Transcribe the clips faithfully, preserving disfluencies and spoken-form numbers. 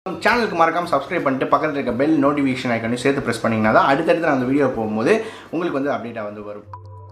சேனலுக்கு மறக்காம சப்ஸ்கிரைப் பண்ணிட்டு பக்கத்துல இருக்க பெல் நோட்டிஃபிகேஷன் ஐகானையும் சேர்த்து பிரஸ் பண்ணீங்கன்னா தான் அடுத்தடுத்து நான் அந்த வீடியோ போகும்போது உங்களுக்கு வந்து அப்டேட்டா வந்து வரும்.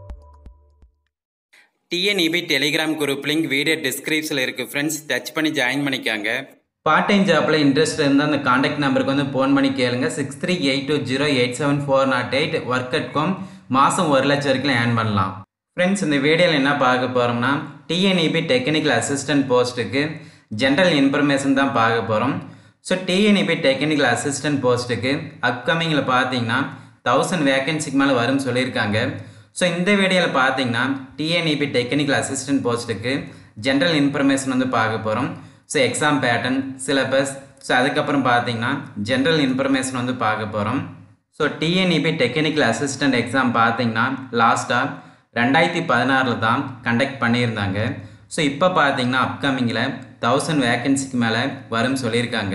T N E B telegram group link video டிஸ்கிரிப்ஷனில் இருக்குது ஃப்ரெண்ட்ஸ். டச் பண்ணி ஜாயின் பண்ணிக்காங்க. பார்ட் டைம் ஜாப்பில் இன்ட்ரெஸ்ட் இருந்தால் அந்த காண்டாக்ட் நம்பருக்கு வந்து ஃபோன் பண்ணி கேளுங்க. Six three eight two zero eight seven four nought eight work at com மாதம் ஒரு லட்சம் வரைக்கும் ஏர்ன் பண்ணலாம். ஃப்ரெண்ட்ஸ், இந்த வீடியோவில் என்ன பார்க்க போகிறோம்னா T N E B technical assistant போஸ்ட்டுக்கு ஜென்ரல் இன்ஃபர்மேஷன் தான் பார்க்க போகிறோம். So T N E B technical assistant போஸ்ட்டுக்கு அப்கமிங்கில் பார்த்தீங்கன்னா தௌசண்ட் வேகன்சிக்கு மேலே வரும்னு சொல்லியிருக்காங்க. ஸோ இந்த வீடியோவில் பார்த்தீங்கன்னா T N E B technical assistant போஸ்ட்டுக்கு ஜென்ரல் இன்ஃபர்மேஷன் வந்து பார்க்க போகிறோம். ஸோ எக்ஸாம் பேட்டர்ன், சிலபஸ், ஸோ அதுக்கப்புறம் பார்த்தீங்கன்னா ஜென்ரல் இன்ஃபர்மேஷன் வந்து பார்க்க போகிறோம். So T N E B technical assistant exam பார்த்தீங்கன்னா லாஸ்ட்டாக ரெண்டாயிரத்தி பதினாறில் தான் கண்டக்ட் பண்ணியிருந்தாங்க. ஸோ இப்போ பார்த்தீங்கன்னா அப்கமிங்கில் தௌசண்ட் வேகன்சிக்கு மேலே வரும்னு சொல்லியிருக்காங்க.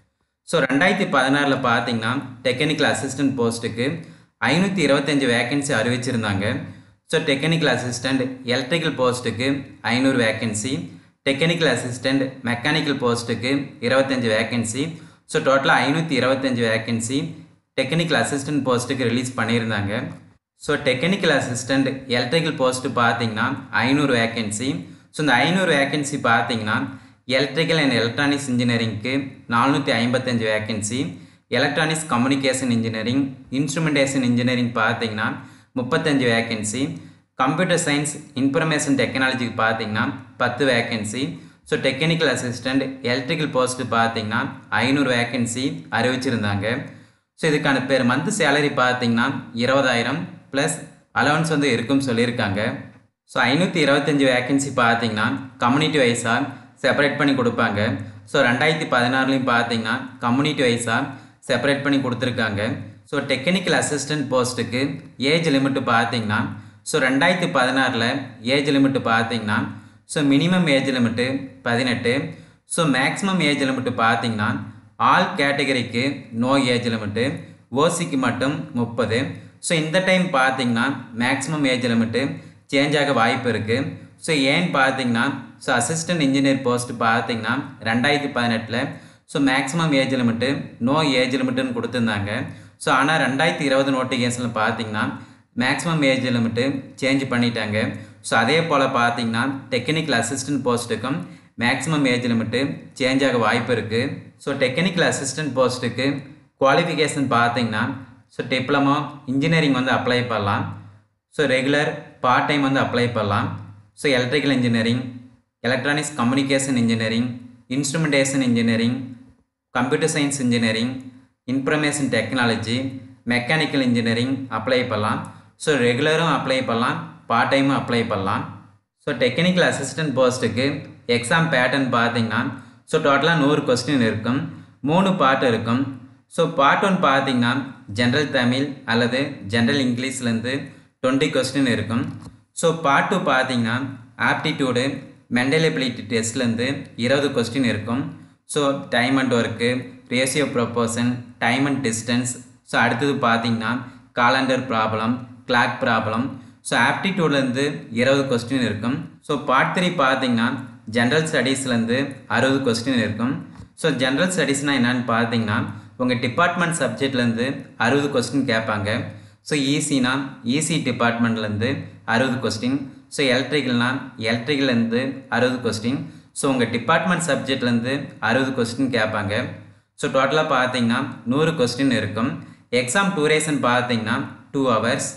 ஸோ ரெண்டாயிரத்தி பதினாறில் பார்த்தீங்கன்னா டெக்னிக்கல் அசிஸ்டன்ட் போஸ்ட்டுக்கு ஐநூற்றி இருபத்தஞ்சி வேகன்சி அறிவிச்சிருந்தாங்க. ஸோ டெக்னிக்கல் அசிஸ்டண்ட் எலக்ட்ரிக்கல் போஸ்ட்டுக்கு ஐநூறு வேகன்சி, டெக்னிக்கல் அசிஸ்டண்ட் மெக்கானிக்கல் போஸ்ட்டுக்கு இருபத்தஞ்சி வேகன்சி. ஸோ டோட்டலாக ஐநூற்றி இருபத்தஞ்சி வேகன்சி டெக்னிக்கல் அசிஸ்டன்ட் போஸ்ட்டுக்கு ரிலீஸ் பண்ணியிருந்தாங்க. So technical assistant electrical post பார்த்தீங்கன்னா ஐநூறு வேகன்சி. ஸோ இந்த ஐநூறு வேகன்சி பார்த்தீங்கன்னா எலக்ட்ரிக்கல் அண்ட் எலக்ட்ரானிக்ஸ் இன்ஜினியரிங்க்கு நானூற்றி ஐம்பத்தஞ்சு vacancy, electronics communication engineering, instrumentation engineering பார்த்தீங்கன்னா முப்பத்தஞ்சு வேகன்சி, கம்ப்யூட்டர் சயின்ஸ் இன்ஃபர்மேஷன் டெக்னாலஜிக்கு பார்த்தீங்கன்னா பத்து vacancy. So technical assistant electrical post பார்த்தீங்கன்னா ஐநூறு வேகன்சி அறிவிச்சிருந்தாங்க. ஸோ இதுக்கான பேர் மந்த் சேலரி பார்த்தீங்கன்னா இருபதாயிரம் ப்ளஸ் அலவன்ஸ் வந்து இருக்குன்னு சொல்லியிருக்காங்க. ஸோ ஐநூற்றி இருபத்தஞ்சி வேகன்சி பார்த்தீங்கன்னா கம்யூனிட்டி வைஸாக செப்பரேட் பண்ணி கொடுப்பாங்க. ஸோ ரெண்டாயிரத்தி பதினாறுலையும் பார்த்தீங்கன்னா கம்யூனிட்டி வைஸாக செப்பரேட் பண்ணி கொடுத்துருக்காங்க. ஸோ டெக்னிக்கல் அசிஸ்டன்ட் போஸ்ட்டுக்கு ஏஜ் லிமிட்டு பார்த்தீங்கன்னா ஸோ ரெண்டாயிரத்தி பதினாறில் ஏஜ் லிமிட்டு பார்த்தீங்கன்னா ஸோ மினிமம் ஏஜ் லிமிட்டு பதினெட்டு, ஸோ மேக்ஸிமம் ஏஜ் லிமிட்டு பார்த்தீங்கன்னா ஆல் கேட்டகரிக்கு நோ ஏஜ் லிமிட்டு, ஓசிக்கு மட்டும் முப்பது. ஸோ இந்த டைம் பார்த்தீங்கன்னா மேக்ஸிமம் ஏஜ் லிமிட்டு சேஞ்ச் ஆக வாய்ப்பு இருக்குது. ஸோ ஏன்னு பார்த்தீங்கன்னா ஸோ அசிஸ்டன்ட் இன்ஜினியர் போஸ்ட் பார்த்தீங்கன்னா ரெண்டாயிரத்தி பதினெட்டில் so maximum age limit no age லிமிட்டுன்னு கொடுத்துருந்தாங்க. ஸோ ஆனால் ரெண்டாயிரத்தி இருபது நோட்டிஃபிகேஷனில் பார்த்தீங்கன்னா மேக்ஸிமம் ஏஜ் லிமிட்டு சேஞ்ச் பண்ணிட்டாங்க. ஸோ அதே போல் பார்த்தீங்கன்னா டெக்னிக்கல் அசிஸ்டன்ட் போஸ்ட்டுக்கும் மேக்ஸிமம் ஏஜ் லிமிட்டு சேஞ்ச் ஆக வாய்ப்பு இருக்குது. ஸோ டெக்னிக்கல் அசிஸ்டன்ட் போஸ்ட்டுக்கு குவாலிஃபிகேஷன் பார்த்தீங்கன்னா ஸோ டிப்ளமோ இன்ஜினியரிங் வந்து அப்ளை பண்ணலாம். ஸோ ரெகுலர் பார்ட் டைம் வந்து அப்ளை பண்ணலாம். So electrical engineering, electronics communication engineering, instrumentation engineering, computer science engineering, information technology, mechanical engineering apply பண்ணலாம். ஸோ ரெகுலரும் அப்ளை பண்ணலாம், part டைமும் அப்ளை பண்ணலாம். ஸோ டெக்னிக்கல் அசிஸ்டன்ட் போஸ்ட்டுக்கு எக்ஸாம் பேட்டர்ன் பார்த்தீங்கன்னா ஸோ டோட்டலாக நூறு கொஸ்டின் இருக்கும், மூணு பார்ட் இருக்கும். ஸோ பார்ட் ஒன் பார்த்தீங்கன்னா ஜென்ரல் தமிழ் அல்லது ஜென்ரல் இங்கிலீஷ்லேருந்து டுவெண்ட்டி கொஸ்டின் இருக்கும். ஸோ பார்ட் டூ பார்த்தீங்கன்னா ஆப்டிடியூடு மென்டல் எபிலிட்டி டெஸ்ட்லேருந்து இருபது கொஸ்டின் இருக்கும். So time and work, ratio proportion, time and distance. So அடுத்தது பார்த்தீங்கன்னா calendar problem, clock problem. So ஆப்டிடியூட்லேருந்து இருபது கொஸ்டின் இருக்கும். ஸோ பார்ட் த்ரீ பார்த்தீங்கன்னா ஜென்ரல் ஸ்டடீஸ்லேருந்து அறுபது கொஸ்டின் இருக்கும். ஸோ ஜென்ரல் ஸ்டடீஸ்னால் என்னென்னு பார்த்தீங்கன்னா உங்கள் டிபார்ட்மெண்ட் சப்ஜெக்ட்லேருந்து அறுபது கொஸ்டின் கேட்பாங்க. ஸோ ஈஸினா ஈஸி டிபார்ட்மெண்ட்லேருந்து அறுபது கொஸ்டின், ஸோ எலக்ட்ரிக்கல்னா எலக்ட்ரிக்கல்லேருந்து அறுபது கொஸ்டின். ஸோ உங்கள் டிபார்ட்மெண்ட் சப்ஜெக்ட்லேருந்து அறுபது கொஸ்டின் கேட்பாங்க. ஸோ டோட்டலாக பார்த்தீங்கன்னா நூறு கொஸ்டின் இருக்கும். எக்ஸாம் டூரேஷன் பார்த்தீங்கன்னா two hours.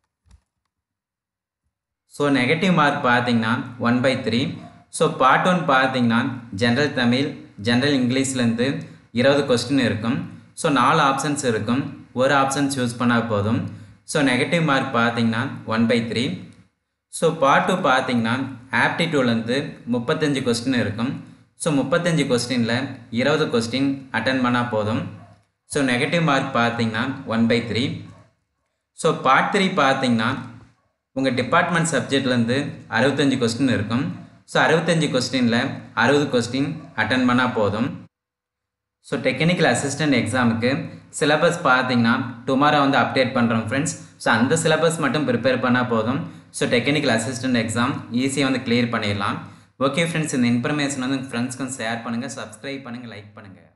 So negative mark பார்த்தீங்கன்னா one by three. So part one பார்த்தீங்கன்னா ஜென்ரல் தமிழ், ஜென்ரல் இங்கிலீஷ்லேருந்து இருபது கொஸ்டின் இருக்கும். ஸோ நாலு ஆப்ஷன்ஸ் இருக்கும், ஒரு ஆப்ஷன் சூஸ் பண்ணால் போதும். ஸோ நெகட்டிவ் மார்க் பார்த்தீங்கன்னா one by three. So part two பார்த்தீங்கன்னா ஆப்டிடியூட்லேருந்து முப்பத்தஞ்சு கொஸ்டின் இருக்கும். ஸோ முப்பத்தஞ்சு கொஸ்டினில் இருபது கொஸ்டின் அட்டன் பண்ணால் போதும். ஸோ நெகட்டிவ் மார்க் பார்த்தீங்கன்னா one by three. So part three பார்த்தீங்கன்னா உங்கள் டிபார்ட்மெண்ட் சப்ஜெக்ட்லேருந்து அறுபத்தஞ்சு கொஸ்டின் இருக்கும். ஸோ அறுபத்தஞ்சு கொஸ்டினில் அறுபது கொஸ்டின் அட்டன் பண்ணால் போதும். ஸோ டெக்னிக்கல் அசிஸ்டன்ட் எக்ஸாமுக்கு சிலபஸ் பார்த்தீங்கன்னா டுமாரோ வந்து அப்டேட் பண்ணுறோம் ஃப்ரெண்ட்ஸ். ஸோ அந்த சிலபஸ் மட்டும் ப்ரிப்பேர் பண்ணால் போதும். ஸோ டெக்னிக்கல் அசிஸ்டன்ட் எக்ஸாம் ஈஸியாக வந்து கிளியர் பண்ணிடலாம். ஓகே ஃப்ரெண்ட்ஸ், இந்த இன்ஃபர்மேஷன் வந்து உங்கள் ஃப்ரெண்ட்ஸ்க்கும் ஷேர் பண்ணுங்கள், சப்ஸ்கிரைப் பண்ணுங்கள், லைக் பண்ணுங்கள்.